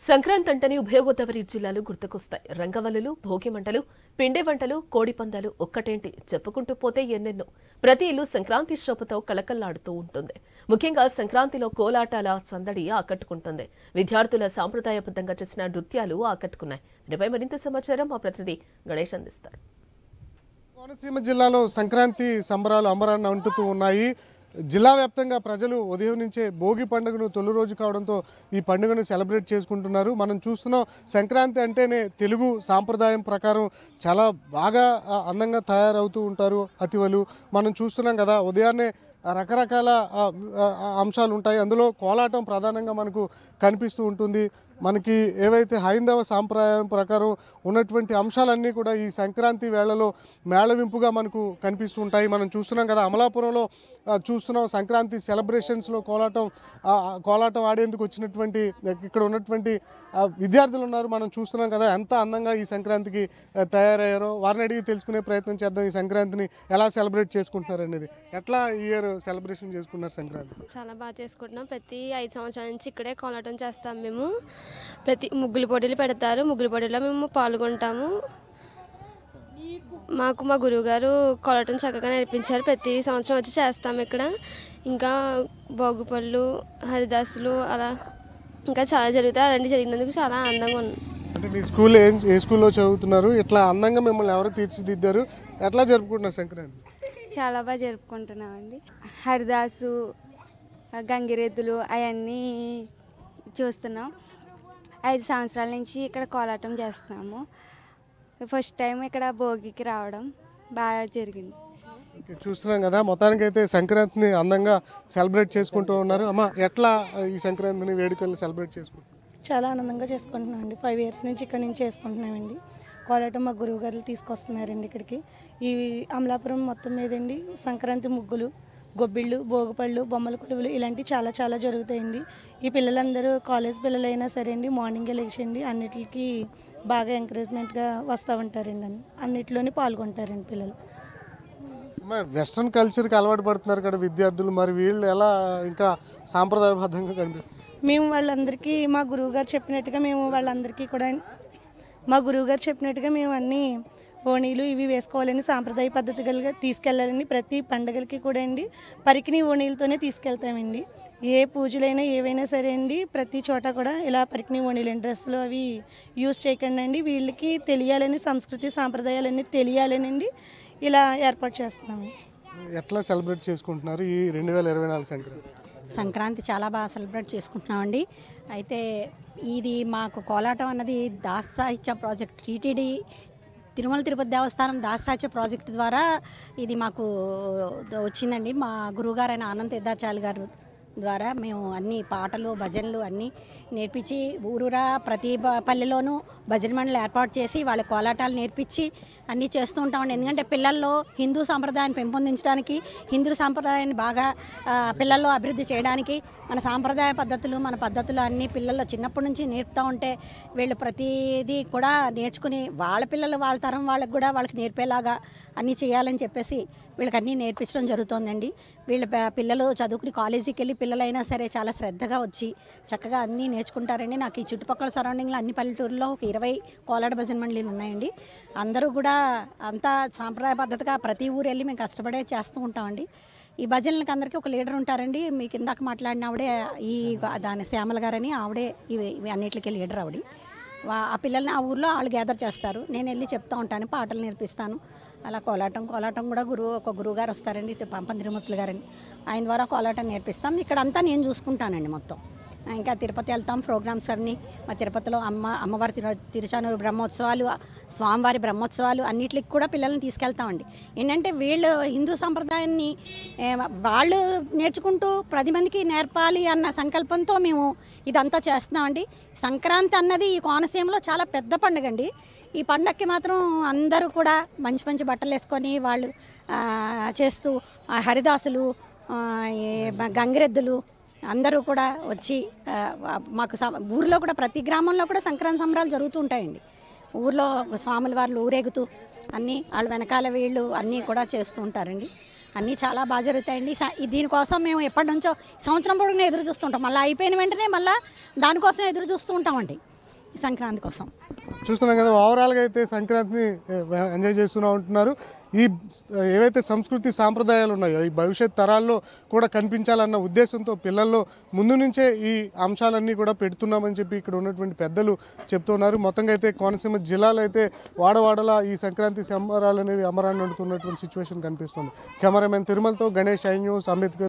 సంక్రాంతి అంటేనే ఉభయ గోదావరి జిల్లాలు గుర్తుకొస్తాయి. రంగవల్లులు, భోగి మంటలు, పిండి వంటలు, కోడి పందాలు ఒక్కటేంటి చెప్పుకుంటూ పోతే ఎన్నెన్నో. ప్రతి ఇల్లు సంక్రాంతి శోభతో కళకళ్లాడుతూ ఉంటుంది. ముఖ్యంగా సంక్రాంతిలో కోలాటాల సందడి ఆకట్టుకుంటుంది. విద్యార్థుల సాంప్రదాయబద్ధంగా చేసిన నృత్యాలు ఆకట్టుకున్నాయి. దీనిపై మరింత సమాచారం మా ప్రతినిధి గణేష్ అందిస్తారు. కోనసీమ జిల్లాలో సంక్రాంతి సంబరాలు అంబరాన్ని అంటుతూ ఉన్నాయి. జిల్లా వ్యాప్తంగా ప్రజలు ఉదయం నుంచే భోగి పండుగను తొలి రోజు కావడంతో ఈ పండుగను సెలబ్రేట్ చేసుకుంటున్నారు. మనం చూస్తున్నాం, సంక్రాంతి అంటేనే తెలుగు సాంప్రదాయం ప్రకారం చాలా బాగా అందంగా తయారవుతూ ఉంటారు అతివలు. మనం చూస్తున్నాం కదా, ఉదయాన్నే రకరకాల అంశాలు ఉంటాయి. అందులో కోలాటం ప్రధానంగా మనకు కనిపిస్తూ ఉంటుంది. మనకి ఏవైతే హైందవ సాంప్రదాయం ప్రకారం ఉన్నటువంటి అంశాలన్నీ కూడా ఈ సంక్రాంతి వేళలో మేళవింపుగా మనకు కనిపిస్తూ ఉంటాయి. మనం చూస్తున్నాం కదా, అమలాపురంలో చూస్తున్నాం సంక్రాంతి సెలబ్రేషన్స్లో కోలాటం ఆడేందుకు వచ్చినటువంటి ఇక్కడ ఉన్నటువంటి విద్యార్థులు ఉన్నారు. మనం చూస్తున్నాం కదా ఎంత అందంగా ఈ సంక్రాంతికి తయారయ్యారో. వారిని అడిగి తెలుసుకునే ప్రయత్నం చేద్దాం. ఈ సంక్రాంతిని ఎలా సెలబ్రేట్ చేసుకుంటున్నారు అనేది, ఎట్లా ఈ ఇయర్ సెలబ్రేషన్ చేసుకున్నారు సంక్రాంతి? చాలా బాగా చేసుకుంటున్నాం. ప్రతి 5 సంవత్సరాల నుంచి ఇక్కడే కోలాటం చేస్తాం. మేము ప్రతి ముగ్గులు పోటీలు పెడతారు. ముగ్గులు పోటీలో మేము పాల్గొంటాము. మాకు మా గురువుగారు కోలాటం చక్కగా నేర్పించారు. ప్రతి సంవత్సరం వచ్చి చేస్తాము ఇక్కడ. ఇంకా భోగిపళ్ళు, హరిదాసులు అలా ఇంకా చాలా జరుగుతాయి. అలాంటివి జరిగినందుకు చాలా ఆనందంగా ఉంది. అంటే మీ స్కూల్లో ఏ స్కూల్లో చదువుతున్నారు? ఇట్లా అందంగా మిమ్మల్ని ఎవరు తీర్చిదిద్దారు? ఎట్లా జరుపుకుంటున్నారు సంక్రాంతి? చాలా బాగా జరుపుకుంటున్నామండి. హరిదాసు, గంగిరెద్దులు అవన్నీ చూస్తున్నాం. 5 సంవత్సరాల నుంచి ఇక్కడ కోలాటం చేస్తున్నాము. ఫస్ట్ టైం ఇక్కడ భోగికి రావడం బాగా జరిగింది. చూస్తున్నాం కదా, మొత్తానికి అయితే సంక్రాంతిని అందంగా సెలబ్రేట్ చేసుకుంటూ ఉన్నారు. అమ్మ, ఎట్లా ఈ సంక్రాంతిని వేడుకలను సెలబ్రేట్ చేసుకుంటున్నారు? చాలా ఆనందంగా చేసుకుంటున్నామండి. 5 ఇయర్స్ నుంచి ఇక్కడ నుంచి చేసుకుంటున్నామండి. కోలాటం మా గురువు గారు తీసుకొస్తున్నారండి ఇక్కడికి. ఈ అమలాపురం మొత్తం మీదండి సంక్రాంతి ముగ్గులు, గొబ్బిళ్ళు, భోగిపళ్ళు, బొమ్మల కొలువులు ఇలాంటివి చాలా జరుగుతాయండి. ఈ పిల్లలందరూ కాలేజ్ పిల్లలైనా సరే అండి, మార్నింగే లేచండి అన్నిటికి బాగా ఎంకరేజ్మెంట్గా వస్తూ ఉంటారండి. అన్నిటిలోనే పాల్గొంటారండి పిల్లలు. వెస్ట్రన్ కల్చర్కి అలవాటు పడుతున్నారు కదా విద్యార్థులు, మరి వీళ్ళు ఎలా ఇంకా సాంప్రదాయబద్ధంగా కనిపిస్తుంది? మేము వాళ్ళందరికీ మా గురువుగారు చెప్పినట్టుగా మేము అన్నీ ఓణీలు ఇవి వేసుకోవాలని సాంప్రదాయ పద్ధతిగా తీసుకెళ్లాలని ప్రతి పండుగలకి కూడా అండి పరికిణి ఓణీలతోనే తీసుకెళ్తామండి. ఏ పూజలైనా ఏవైనా సరే అండి ప్రతి చోట కూడా ఇలా పరికిణి ఓణీలు డ్రెస్సులు అవి యూజ్ చేయకండి అండి. వీళ్ళకి తెలియాలని, సంస్కృతి సాంప్రదాయాలన్నీ తెలియాలనండి ఇలా ఏర్పాటు చేస్తున్నాము. ఎట్లా సెలబ్రేట్ చేసుకుంటున్నారు ఈ 2024 సంక్రాంతి? సంక్రాంతి చాలా బాగా సెలబ్రేట్ చేసుకుంటున్నామండి. అయితే ఇది మాకు కోలాటం అన్నది దాస్ సాహిత్య ప్రాజెక్ట్, టీటీడీ తిరుమల తిరుపతి దేవస్థానం దాస్ సాహిత్య ప్రాజెక్టు ద్వారా ఇది మాకు వచ్చిందండి. మా గురువుగారైన ఆనంద్ ఎద్దాచార్య గారు ద్వారా మేము అన్ని పాటలు, భజనలు అన్నీ నేర్పించి ఊరూరా ప్రతి పల్లెలోనూ భజన మండలి ఏర్పాటు చేసి వాళ్ళ కోలాటాలు నేర్పించి అన్నీ చేస్తూ ఉంటామండి. ఎందుకంటే పిల్లల్లో హిందూ సాంప్రదాయాన్ని పెంపొందించడానికి, హిందూ సాంప్రదాయాన్ని బాగా పిల్లల్లో అభివృద్ధి చేయడానికి మన సాంప్రదాయ పద్ధతులు, మన పద్ధతులు అన్నీ పిల్లల్లో చిన్నప్పటి నుంచి నేర్పుతూ ఉంటే వీళ్ళు ప్రతిదీ కూడా నేర్చుకుని వాళ్ళ పిల్లలు వాళ్ళ తరం వాళ్ళకి కూడా వాళ్ళకి నేర్పేలాగా అన్నీ చేయాలని చెప్పేసి వీళ్ళకి అన్నీ నేర్పించడం జరుగుతుందండి. వీళ్ళ పిల్లలు చదువుకుని కాలేజీకి వెళ్ళి పిల్లలైనా సరే చాలా శ్రద్ధగా వచ్చి చక్కగా అన్నీ నేర్చుకుంటారండి. నాకు ఈ చుట్టుపక్కల సరౌండింగ్లో అన్ని పల్లెటూరులో ఒక 20 కోలాట భజన మండలీలు ఉన్నాయండి. అందరూ కూడా అంతా సాంప్రదాయ పద్ధతిగా ప్రతి ఊరు వెళ్ళి మేము కష్టపడే చేస్తూ ఉంటామండి. ఈ భజనలకు అందరికీ ఒక లీడర్ ఉంటారండి. మీకు ఇందాక మాట్లాడిన ఆవిడే దాని శ్యామల గారని ఆవిడే ఇవి అన్నిటికీ లీడర్ ఆవిడ. ఆ పిల్లల్ని ఆ ఊర్లో వాళ్ళు గ్యాదర్ చేస్తారు. నేను వెళ్ళి చెప్తూ ఉంటాను, పాటలు నేర్పిస్తాను. అలా కోలాటం కూడా ఒక గురువు గారు వస్తారండి, పంపం తిరుమూర్తులు గారని, ఆయన ద్వారా కోలాటం నేర్పిస్తాం. ఇక్కడంతా నేను చూసుకుంటానండి మొత్తం. ఇంకా తిరుపతి వెళ్తాం, ప్రోగ్రామ్స్ అన్నీ మా తిరుపతిలో అమ్మవారి తిరుచానూరు బ్రహ్మోత్సవాలు, స్వామివారి బ్రహ్మోత్సవాలు అన్నిటికి కూడా పిల్లల్ని తీసుకెళ్తామండి. ఏంటంటే వీళ్ళు హిందూ సంప్రదాయాన్ని వాళ్ళు నేర్చుకుంటూ 10 మందికి నేర్పాలి అన్న సంకల్పంతో మేము ఇదంతా చేస్తున్నామండి. సంక్రాంతి అన్నది ఈ కోనసీమలో చాలా పెద్ద పండుగ అండి. ఈ పండగకి మాత్రం అందరూ కూడా మంచి బట్టలు వేసుకొని వాళ్ళు చేస్తూ హరిదాసులు, గంగిరెద్దులు అందరూ కూడా వచ్చి మాకు ఊరిలో కూడా ప్రతి గ్రామంలో కూడా సంక్రాంతి సంబరాలు జరుగుతూ ఉంటాయండి. ఊర్లో స్వాముల వారు ఊరేగుతూ అన్నీ వాళ్ళ వెనకాల వీళ్ళు అన్నీ కూడా చేస్తూ ఉంటారండి. అన్నీ చాలా బాగా జరుగుతాయండి. దీనికోసం మేము ఎప్పటి నుంచో సంవత్సరం పొడుగునా ఎదురు చూస్తుంటాం. మళ్ళీ అయిపోయిన వెంటనే మళ్ళీ దానికోసం ఎదురు చూస్తూ ఉంటామండి. సంక్రాంతి కోసం. చూస్తున్నాం కదా, ఓవరాల్గా అయితే సంక్రాంతిని ఎంజాయ్ చేస్తూనే ఉంటున్నారు. ఈ ఏవైతే సంస్కృతి సాంప్రదాయాలు ఉన్నాయో ఈ భవిష్యత్ తరాల్లో కూడా కనిపించాలన్న ఉద్దేశంతో పిల్లల్లో ముందు నుంచే ఈ అంశాలన్నీ కూడా పెడుతున్నామని చెప్పి ఇక్కడ ఉన్నటువంటి పెద్దలు చెప్తున్నారు. మొత్తంగా అయితే కోనసీమ జిల్లాలో అయితే వాడవాడలా ఈ సంక్రాంతి సంబరాలు అనేవి అమరాన్ని నడుతున్నటువంటి సిచ్యువేషన్ కనిపిస్తుంది. కెమెరామెన్ తిరుమలతో గణేష్, ఐ న్యూస్, అంబేద్కర్.